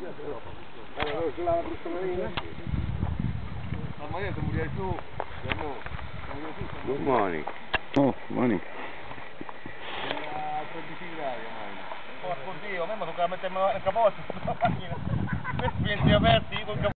Allora, ce l'ha la brutta marina? Ma io ti muoio su. Good morning. Oh, morning. 13 gradi ormai. Porco Dio, a me mi tocca mettermi il capoccio sulla macchina. Questi pensi aperti col capoccio.